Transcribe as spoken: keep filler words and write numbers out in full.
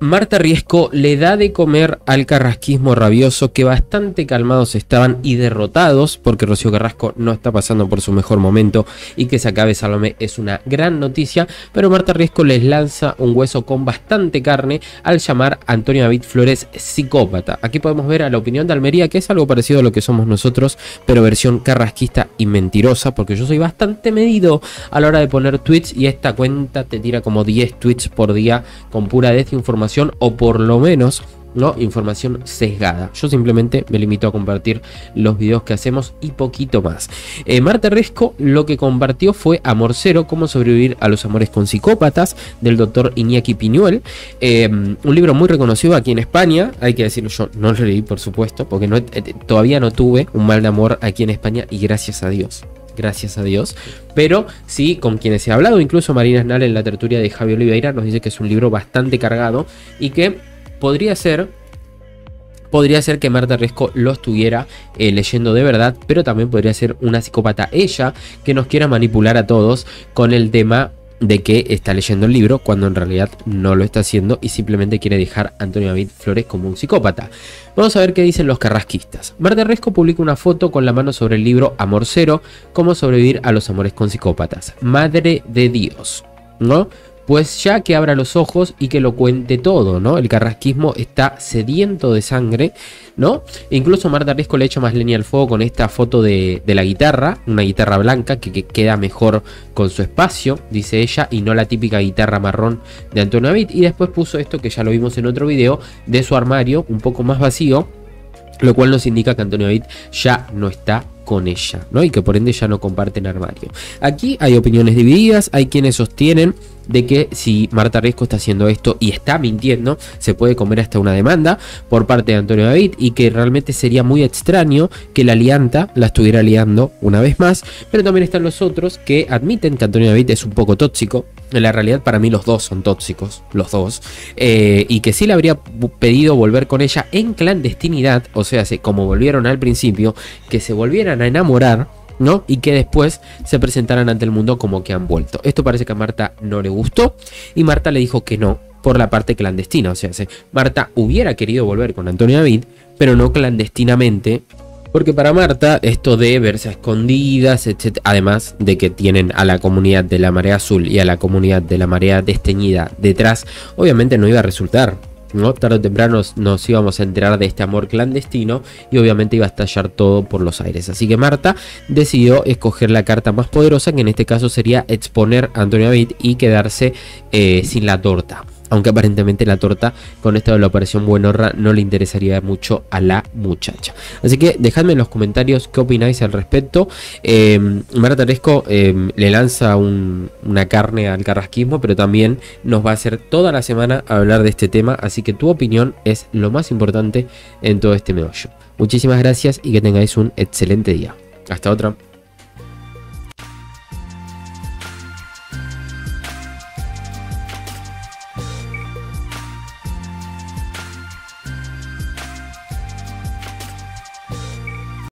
Marta Riesco le da de comer al carrasquismo rabioso, que bastante calmados estaban y derrotados, porque Rocío Carrasco no está pasando por su mejor momento y que se acabe Salomé es una gran noticia, pero Marta Riesco les lanza un hueso con bastante carne al llamar a Antonio David Flores psicópata. Aquí podemos ver a la opinión de Almería, que es algo parecido a lo que somos nosotros, pero versión carrasquista y mentirosa, porque yo soy bastante medido a la hora de poner tweets y esta cuenta te tira como diez tweets por día con pura desinformación o por lo menos, ¿no?, información sesgada. Yo simplemente me limito a compartir los videos que hacemos y poquito más. eh, Marta Riesco lo que compartió fue Amor Cero, cómo sobrevivir a los amores con psicópatas, del doctor Iñaki Piñuel, eh, un libro muy reconocido aquí en España. Hay que decirlo, yo no lo leí por supuesto, porque no, eh, todavía no tuve un mal de amor aquí en España y gracias a Dios. Gracias a Dios, pero sí con quienes he hablado, incluso Marina Snal en la tertulia de Javi Oliveira nos dice que es un libro bastante cargado y que podría ser, podría ser que Marta Riesco lo estuviera eh, leyendo de verdad, pero también podría ser una psicópata ella que nos quiera manipular a todos con el tema de que está leyendo el libro cuando en realidad no lo está haciendo y simplemente quiere dejar a Antonio David Flores como un psicópata. Vamos a ver qué dicen los carrasquistas. Marta Riesco publica una foto con la mano sobre el libro Amor Cero, cómo sobrevivir a los amores con psicópatas. Madre de Dios, ¿no? Pues ya que abra los ojos y que lo cuente todo, ¿no? El carrasquismo está sediento de sangre, ¿no? E incluso Marta Riesco le echa más leña al fuego con esta foto de, de la guitarra, una guitarra blanca que, que queda mejor con su espacio, dice ella, y no la típica guitarra marrón de Antonio David. Y después puso esto que ya lo vimos en otro video, de su armario un poco más vacío, lo cual nos indica que Antonio David ya no está con ella, ¿no? Y que por ende ya no comparten armario. Aquí hay opiniones divididas, hay quienes sostienen de que si Marta Riesco está haciendo esto y está mintiendo, se puede comer hasta una demanda por parte de Antonio David y que realmente sería muy extraño que la lianta la estuviera liando una vez más, pero también están los otros que admiten que Antonio David es un poco tóxico. En la realidad para mí los dos son tóxicos, los dos, eh, y que sí le habría pedido volver con ella en clandestinidad, o sea, como volvieron al principio, que se volvieran a enamorar, ¿no? Y que después se presentaran ante el mundo como que han vuelto. Esto parece que a Marta no le gustó y Marta le dijo que no por la parte clandestina, o sea, Marta hubiera querido volver con Antonio David, pero no clandestinamente. Porque para Marta esto de verse a escondidas, etcétera, además de que tienen a la comunidad de la Marea Azul y a la comunidad de la Marea Desteñida detrás, obviamente no iba a resultar, ¿no? Tarde o temprano nos, nos íbamos a enterar de este amor clandestino y obviamente iba a estallar todo por los aires. Así que Marta decidió escoger la carta más poderosa, que en este caso sería exponer a Antonio David y quedarse eh, sin la torta. Aunque aparentemente la torta con esto de la operación Buenorra no le interesaría mucho a la muchacha. Así que dejadme en los comentarios qué opináis al respecto. eh, Marta Riesco eh, le lanza un, una carne al carrasquismo, pero también nos va a hacer toda la semana hablar de este tema. Así que tu opinión es lo más importante en todo este meollo. Muchísimas gracias y que tengáis un excelente día. Hasta otra.